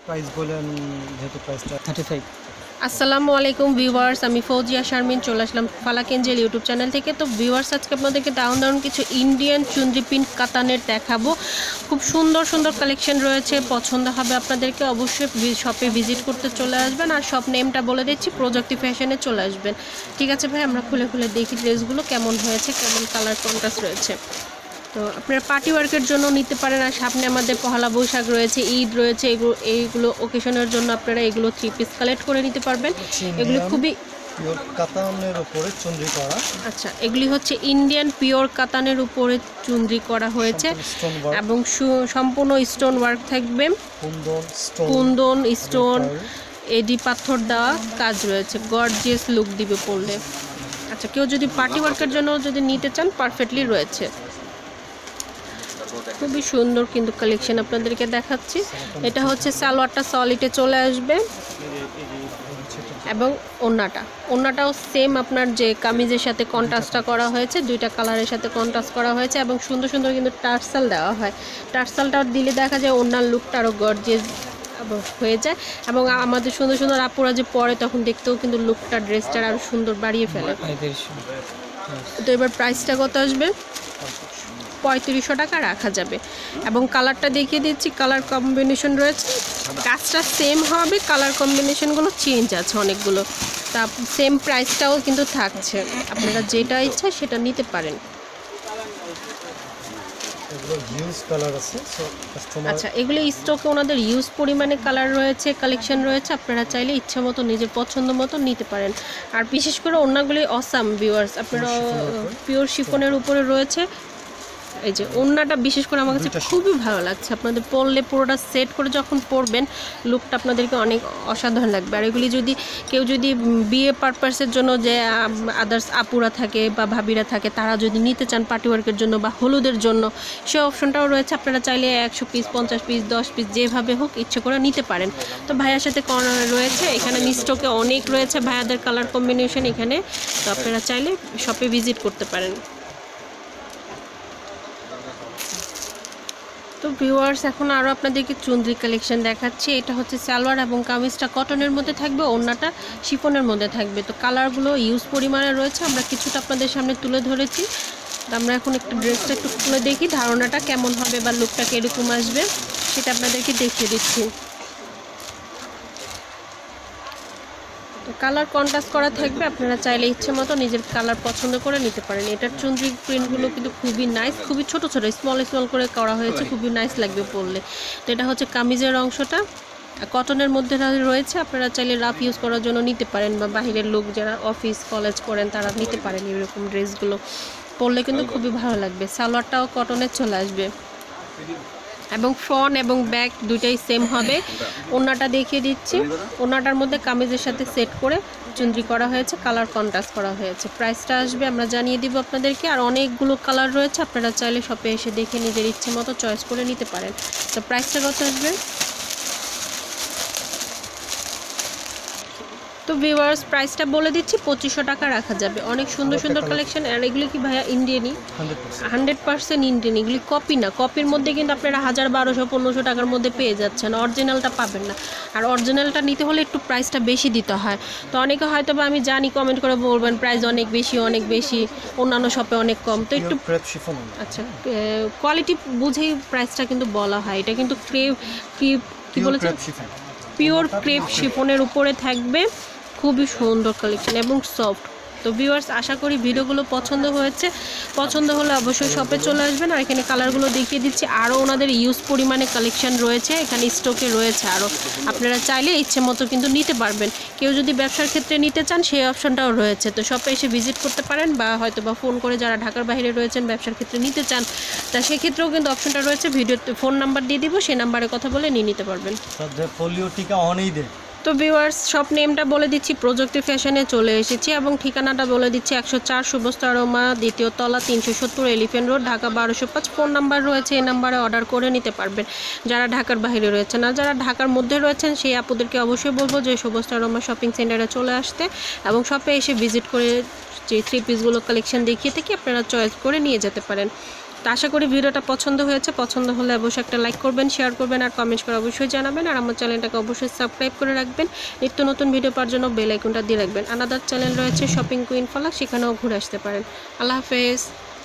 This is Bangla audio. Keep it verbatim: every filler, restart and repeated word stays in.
প্রাইস বলেন যেহেতু প্রাইসটা থার্টি ফাইভ। আসসালামু আলাইকুম ভিউয়ার্স, আমি ফৌজিয়া শারমিন চলে আসলাম ফালাক এঞ্জেল ইউটিউব চ্যানেল থেকে। তো ভিউয়ার্স, আজকে আপনাদেরকে দারুণ দারুণ কিছু ইন্ডিয়ান চুনরি প্রিন্ট কাতানের দেখাবো। খুব সুন্দর সুন্দর কালেকশন রয়েছে, পছন্দ হবে আপনাদেরকে। অবশ্যই শপে ভিজিট করতে চলে আসবেন। আর শপ নেমটা বলে দিচ্ছি, প্রযুক্তি ফ্যাশনে চলে আসবেন। ঠিক আছে ভাই, আমরা খুলে খুলে দেখি ড্রেসগুলো কেমন হয়েছে, কেমন কালার কন্ট্রাস্ট রয়েছে। তো আপনারা পার্টি ওয়ার্কের জন্য নিতে পারেন। আর সামনে আমাদের পহেলা বৈশাখ রয়েছে, ঈদ রয়েছে, এগুলো এইগুলো ওকেশনের জন্য আপনারা এগুলো থ্রি পিস কালেক্ট করে নিতে পারবেন। এগুলো খুবই পিওর কাতানের উপরে চুনরি করা। আচ্ছা, এগুলি হচ্ছে ইন্ডিয়ান পিওর কাতানের উপরে চুনরি করা হয়েছে এবং সম্পূর্ণ স্টোন ওয়ার্ক থাকবে। কুন্দন স্টোন এডি পাথর দেওয়া কাজ রয়েছে, গর্জিয়াস লুক দিবে পরলে। আচ্ছা, কেউ যদি পার্টি ওয়ার্কের জন্য যদি নিতে চান, পারফেক্টলি রয়েছে। খুবই সুন্দর কিন্তু কালেকশন আপনাদেরকে দেখাচ্ছি। এটা হচ্ছে সালোয়ারটা সলিডে চলে আসবে এবং ওড়নাটা ওড়নাটাও সেম আপনার যে কামিজের সাথে কন্ট্রাস্টটা করা হয়েছে, দুইটা কালারের সাথে কন্ট্রাস্ট করা হয়েছে এবং সুন্দর সুন্দর কিন্তু টার্সাল দেওয়া হয়। টার্সালটা দিলে দেখা যায় ওড়নার লুকটা আরও গর্জিয়াস হয়ে যায় এবং আমাদের সুন্দর সুন্দর আপুরা যে পরে তখন দেখতেও কিন্তু লুকটা ড্রেসটার আরও সুন্দর বাড়িয়ে ফেলে। তো এবার প্রাইসটা কত আসবে? পঁয়ত্রিশশো টাকা রাখা যাবে। এবং কালারটা দেখিয়ে দিচ্ছি, কালার কম্বিনেশন রয়েছে, কাজটা সেম হবে, কালার কম্বিনেশনগুলো চেঞ্জ আছে অনেকগুলো। তা সেম প্রাইসটাও কিন্তু থাকছে, আপনারা যেটা ইচ্ছা সেটা নিতে পারেন। আচ্ছা, এগুলো স্টকে ওনাদের ইউজ পরিমাণে কালার রয়েছে, কালেকশন রয়েছে, আপনারা চাইলে ইচ্ছা মতো নিজের পছন্দ মতো নিতে পারেন। আর বিশেষ করে ওড়নাগুলি অসাম ভিউয়ার্স, আপনারা পিওর শিফনের উপরে রয়েছে। এই যে ওড়নাটা বিশেষ করে আমার কাছে খুবই ভালো লাগছে, আপনাদের পরলে পুরোটা সেট করে যখন পরবেন লুকটা আপনাদেরকে অনেক অসাধারণ লাগবে। আর এগুলি যদি কেউ যদি বিয়ে পারপাসের জন্য যে আদার্স আপুরা থাকে বা ভাবিরা থাকে, তারা যদি নিতে চান পার্টি ওয়ার্কের জন্য বা হলুদের জন্য, সে অপশনটাও রয়েছে। আপনারা চাইলে একশো পিস, পঞ্চাশ পিস, দশ পিস যেভাবে হোক ইচ্ছে করে নিতে পারেন। তো ভাইয়ার সাথে রয়েছে এখানে স্টকে অনেক রয়েছে ভাইয়াদের কালার কম্বিনেশন এখানে। তো আপনারা চাইলে শপে ভিজিট করতে পারেন। তো ভিউয়ার্স, এখন আরও আপনাদেরকে চুনরি কালেকশন দেখাচ্ছি। এটা হচ্ছে সালোয়ার এবং কামিজটা কটনের মধ্যে থাকবে, ওড়নাটা শিফনের মধ্যে থাকবে। তো কালারগুলো ইউজ পরিমাণে রয়েছে, আমরা কিছুটা আপনাদের সামনে তুলে ধরেছি। তো আমরা এখন একটু ড্রেসটা একটু খুলে দেখি, ধারণাটা কেমন হবে বা লুকটা কীরকম আসবে সেটা আপনাদেরকে দেখিয়ে দিচ্ছি। কালার কন্ট্রাস্ট করা থাকবে, আপনারা চাইলে ইচ্ছে মতো নিজের কালার পছন্দ করে নিতে পারেন। এটার চুনরি প্রিন্টগুলো কিন্তু খুবই নাইস, খুবই ছোট ছোট স্মল স্মল করে করা হয়েছে, খুবই নাইস লাগবে পরলে। তো এটা হচ্ছে কামিজের অংশটা, কটনের মধ্যে রয়েছে। আপনারা চাইলে রাফ ইউজ করার জন্য নিতে পারেন বা বাহিরের লোক যারা অফিস কলেজ করেন তারা নিতে পারেন। এরকম ড্রেসগুলো পরলে কিন্তু খুবই ভালো লাগবে। সালোয়ারটাও কটনের চলে আসবে এবং ফ্রন্ট এবং ব্যাক দুইটাই সেম হবে। ওড়নাটা দেখিয়ে দিচ্ছি, ওড়নাটার মধ্যে কামিজের সাথে সেট করে চুনরি করা হয়েছে, কালার কন্ট্রাস্ট করা হয়েছে। প্রাইসটা আসবে আমরা জানিয়ে দিব আপনাদেরকে। আর অনেকগুলো কালার রয়েছে, আপনারা চাইলে শপে এসে দেখে নিজের ইচ্ছে মতো চয়েস করে নিতে পারেন। তো প্রাইসটা কত আসবে? তো ভিউয়ার্স, প্রাইসটা বলে দিচ্ছি, পঁচিশশো টাকা রাখা যাবে। অনেক সুন্দর সুন্দর কালেকশন। আর এগুলি কি ভাইয়া ইন্ডিয়ানই? হান্ড্রেড পার্সেন্ট ইন্ডিয়ান, এগুলি কপি না। কপির মধ্যে কিন্তু আপনারা হাজার বারোশো পনেরোশো টাকার মধ্যে পেয়ে যাচ্ছেন, অরিজিনালটা পাবেন না। আর অরিজিনালটা নিতে হলে একটু প্রাইসটা বেশি দিতে হয়। তো অনেকে হয়তো বা আমি জানি কমেন্ট করে বলবেন প্রাইস অনেক বেশি অনেক বেশি, অন্যান্য শপে অনেক কম। তো একটু আচ্ছা, কোয়ালিটি বুঝেই প্রাইসটা কিন্তু বলা হয়। এটা কিন্তু ক্রেপ কি বলেছে, পিওর ক্রেপ শিফনের উপরে থাকবে, খুবই সুন্দর কালেকশন এবং সফট। তো ভিউয়ার্স, আশা করি ভিডিওগুলো পছন্দ হয়েছে। পছন্দ হলে অবশ্যই শপে চলে আসবেন। আর এখানে কালারগুলো দেখিয়ে দিচ্ছি, আরও ওনাদের ইউজ পরিমাণে কালেকশন রয়েছে, এখানে স্টকে রয়েছে আরও। আপনারা চাইলে ইচ্ছে মতো কিন্তু নিতে পারবেন। কেউ যদি ব্যবসার ক্ষেত্রে নিতে চান সেই অপশনটাও রয়েছে। তো শপে এসে ভিজিট করতে পারেন বা হয়তো বা ফোন করে যারা ঢাকার বাইরে রয়েছেন ব্যবসার ক্ষেত্রে নিতে চান, তা সেক্ষেত্রেও কিন্তু অপশনটা রয়েছে। ভিডিওতে ফোন নাম্বার দিয়ে দিব, সেই নাম্বারে কথা বলে নিয়ে নিতে পারবেন। তো ভিউয়ার্স, শপ নেমটা বলে দিচ্ছি, প্রযুক্তি ফ্যাশনে চলে এসেছি এবং ঠিকানাটা বলে দিচ্ছি, একশো চার শুভস্তা আরোমা, দ্বিতীয় তলা, তিনশো সত্তর এলিফেন্ট রোড, ঢাকা বারোশো পাঁচ। ফোন নাম্বার রয়েছে, এই নাম্বারে অর্ডার করে নিতে পারবেন যারা ঢাকার বাইরে রয়েছেন। আর যারা ঢাকার মধ্যে রয়েছেন সেই আপুদেরকে অবশ্যই বলবো যে শুভস্তা আরোমা শপিং সেন্টারে চলে আসতে এবং শপে এসে ভিজিট করে যে থ্রি পিসগুলো কালেকশন দেখিয়ে থেকে আপনারা চয়েস করে নিয়ে যেতে পারেন। তো আশা করি ভিডিওটা পছন্দ হয়েছে, পছন্দ হলে অবশ্যই একটা লাইক করবেন, শেয়ার করবেন আর কমেন্ট করে অবশ্যই জানাবেন। আর আমার চ্যানেলটাকে অবশ্যই সাবস্ক্রাইব করে রাখবেন, নিত্য নতুন ভিডিও পাওয়ার জন্য বেল আইকনটা দিয়ে রাখবেন। আনাদার চ্যানেল রয়েছে শপিং কুইন ফালাক, সেখানেও ঘুরে আসতে পারেন। আল্লাহ হাফেজ।